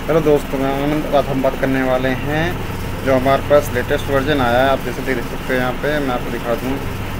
Hello दोस्तों, मैं आनंद। आज हम बात करने वाले हैं जो हमारे पास लेटेस्ट वर्जन आया है। आप जैसे देख सकते हैं यहाँ पे मैं आपको दिखा दूँ।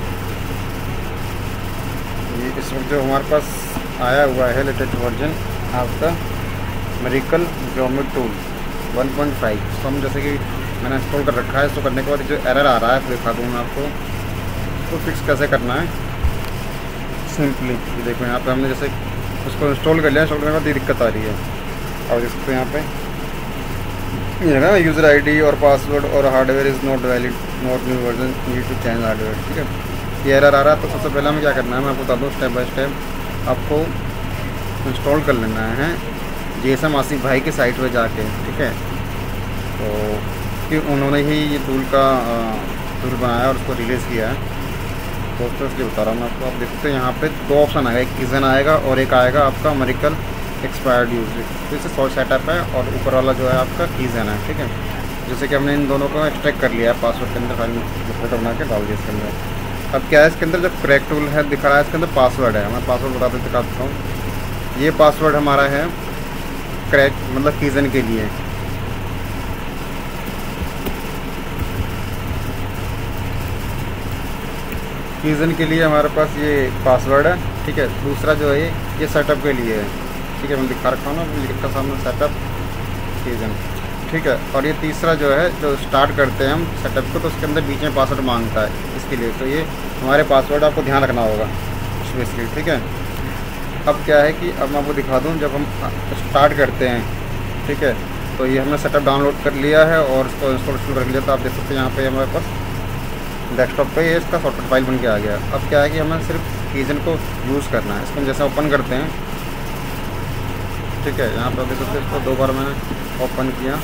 ये इस वक्त जो हमारे पास आया हुआ है लेटेस्ट वर्जन आपका मिरेकल ज्योमेट्री टूल 1.5। तो हम जैसे कि मैंने इंस्टॉल कर रखा है, इसको करने के बाद जो एरर आ रहा है तो दिखा दूँ मैं आपको। तो फिक्स कैसे करना है सिंपली, ये देखो यहाँ पे हमने जैसे उसको इंस्टॉल कर लिया। इंस्टॉल करने के बाद ये दिक्कत आ रही है। और इसको यहाँ पे ये है ना, यूज़र आईडी और पासवर्ड और hardware is not valid, not new version, need to change hardware. ठीक है, ये एरर आ रहा है। तो सबसे पहले हमें क्या करना है मैं आपको बता दूँ स्टेप बाय स्टेप। आपको इंस्टॉल कर लेना है GSM आसिफ भाई की साइट पे जाके। ठीक है, तो कि उन्होंने ही ये टूल टूल बनाया और उसको रिलीज़ किया है दोस्तों, इसलिए बता रहा हूँ मैं आपको। आप देखते हैं यहाँ पे दो ऑप्शन आएगा, एक कीज़न आएगा और एक आएगा आपका मिरेकल एक्सपायर्ड यूज। तो इसे सॉल्व सेटअप है और ऊपर वाला जो है आपका कीज़न है। ठीक है, जैसे कि हमने इन दोनों को एक्सट्रैक्ट कर लिया है पासवर्ड के अंदर, फाइल फोटो बना के डाल दिया इसके अंदर। अब क्या है इसके अंदर, जब क्रैक टूल है दिखा रहा है इसके अंदर पासवर्ड है। मैं पासवर्ड बता दिखा देता हूँ। ये पासवर्ड हमारा है क्रैक मतलब कीज़न के लिए। कीज़न के लिए हमारे पास ये पासवर्ड है। ठीक है, दूसरा जो है ये सेटअप के लिए है। ठीक है, मैं दिखा रखा हूँ ना लिखा सामने सेटअप कीज़न। ठीक है, और ये तीसरा जो है जो स्टार्ट करते हैं हम सेटअप को, तो उसके अंदर बीच में पासवर्ड मांगता है इसके लिए। तो ये हमारे पासवर्ड आपको ध्यान रखना होगा स्पेशली। ठीक है, अब क्या है कि अब मैं आपको दिखा दूँ जब हम स्टार्ट करते हैं। ठीक है, तो ये हमने सेटअप डाउनलोड कर लिया है और इसको इंस्टॉल कर लिया। तो आप देख सकते हैं यहाँ पे हमारे पास डेस्कटॉप पे ये इसका सॉफ्टवेयर फाइल बन के आ गया। अब क्या है कि हमें सिर्फ कीज़न को यूज़ करना है। इसको हम जैसे ओपन करते हैं, ठीक है, यहाँ पर देख सकते हैं इसको 2 बार मैंने ओपन किया।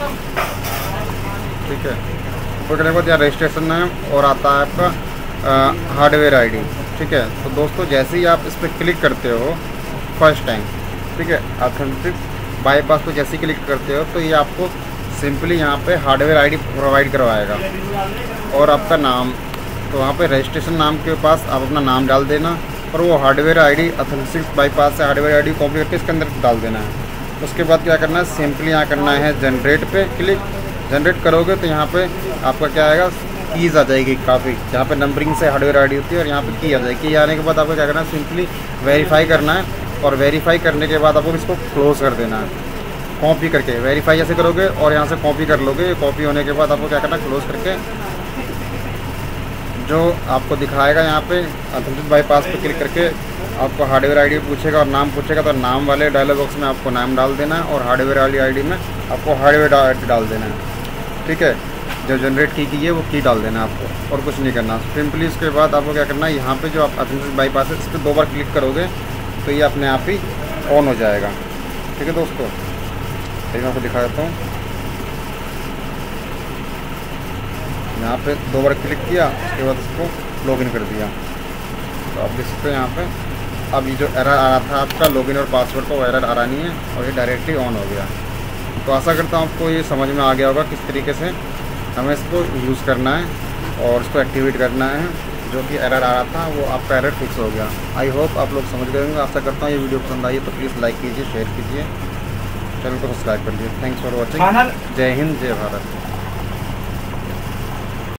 ठीक है, ओपन करने के बाद यहाँ रजिस्ट्रेशन है और आता है आपका हार्डवेयर आईडी। ठीक है, तो दोस्तों जैसे ही आप इस पर क्लिक करते हो फर्स्ट टाइम, ठीक है, ऑथेंटिक बाईपास को जैसे ही क्लिक करते हो तो ये आपको सिंपली यहाँ पे हार्डवेयर आईडी प्रोवाइड करवाएगा और आपका नाम। तो वहाँ पे रजिस्ट्रेशन नाम के पास आप अपना नाम डाल देना और वो हार्डवेयर आईडी ऑथेंटिक बाईपास से हार्डवेयर आईडी कॉपी करके इसके अंदर डाल देना है। उसके बाद क्या करना है, सिंपली यहाँ करना है जनरेट पे क्लिक। जनरेट करोगे तो यहाँ पे आपका क्या आएगा, कीज़ आ जाएगी काफ़ी, जहाँ पे नंबरिंग से हार्डवेयर आईडी होती है और यहाँ पे की आ जाएगी। की आने के बाद आपको क्या करना है, सिंपली वेरीफाई करना है और वेरीफाई करने के बाद आपको इसको क्लोज़ कर देना है कॉपी करके। वेरीफाई जैसे करोगे और यहाँ से कॉपी कर लोगे। कॉपी होने के बाद आपको क्या करना है, क्लोज करके जो आपको दिखाएगा यहाँ पे ऑथेंटिक बाईपास पे क्लिक करके आपको हार्डवेयर आईडी पूछेगा और नाम पूछेगा। तो नाम वाले डायलॉग बॉक्स में आपको नाम डाल देना है और हार्डवेयर वाली आईडी में आपको हार्डवेयर आईडी डाल देना है। ठीक है, जो जनरेट की है वो की डाल देना है आपको और कुछ नहीं करना सिंपली। उसके बाद आपको क्या करना है, यहाँ पे जो आप ऑथेंटिक बाईपास है इस पर 2 बार क्लिक करोगे तो ये अपने आप ही ऑन हो जाएगा। ठीक है दोस्तों, मैं आपको दिखा देता हूँ। यहाँ पे 2 बार क्लिक किया, उसके बाद इसको लॉगिन कर दिया। तो आप देख सकते हैं यहाँ पे अब ये जो एरर आ रहा था आपका लॉगिन और पासवर्ड का, वो एरर आ रहा नहीं है और ये डायरेक्टली ऑन हो गया। तो आशा करता हूँ आपको ये समझ में आ गया होगा किस तरीके से हमें इसको यूज़ करना है और इसको एक्टिवेट करना है। जो कि एरर आ रहा था वो आपका एरर फिक्स हो गया। आई होप आप लोग समझ गए होंगे। आशा करता हूँ ये वीडियो पसंद आई है तो प्लीज़ लाइक कीजिए, शेयर कीजिए, चैनल को सब्सक्राइब कर लीजिए। Thanks for watching. जय हिंद, जय भारत।